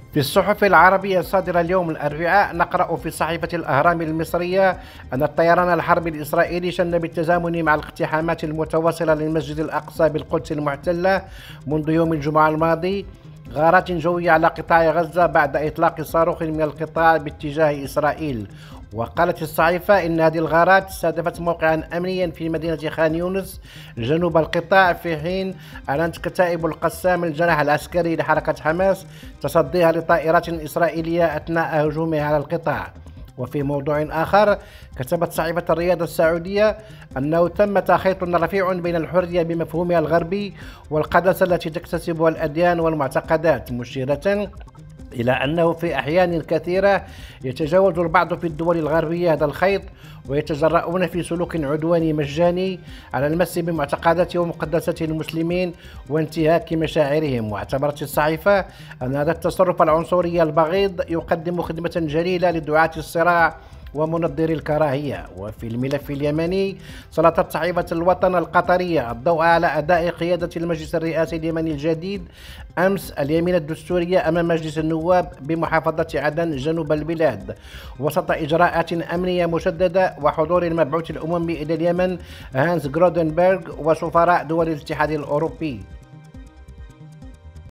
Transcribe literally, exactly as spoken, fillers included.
في الصحف العربية الصادرة اليوم الأربعاء نقرأ في صحيفة الأهرام المصرية أن الطيران الحربي الإسرائيلي شن بالتزامن مع الاقتحامات المتواصلة للمسجد الأقصى بالقدس المحتلة منذ يوم الجمعة الماضي غارات جوية على قطاع غزة بعد إطلاق صاروخ من القطاع باتجاه إسرائيل. وقالت الصحيفة إن هذه الغارات استهدفت موقعا أمنيا في مدينة خان يونس جنوب القطاع، في حين أعلنت كتائب القسام الجناح العسكري لحركة حماس تصديها لطائرات إسرائيلية أثناء هجومها على القطاع. وفي موضوع آخر كتبت صحيفة الرياض السعودية أنه تم تخيط رفيع بين الحرية بمفهومها الغربي والقداسة التي تكتسبها الأديان والمعتقدات، مشيرة إلى أنه في أحيان كثيرة يتجاوز البعض في الدول الغربية هذا الخيط ويتجرؤون في سلوك عدواني مجاني على المس بمعتقدات ومقدسات المسلمين وانتهاك مشاعرهم. واعتبرت الصحيفة أن هذا التصرف العنصري البغيض يقدم خدمة جليلة لدعاة الصراع ومنظري الكراهية. وفي الملف اليمني سلطت صحيفة الوطن القطرية الضوء على أداء قيادة المجلس الرئاسي اليمني الجديد أمس اليمين الدستورية أمام مجلس النواب بمحافظة عدن جنوب البلاد وسط إجراءات أمنية مشددة وحضور المبعوث الأممي إلى اليمن هانس غرودنبرغ وسفراء دول الاتحاد الأوروبي.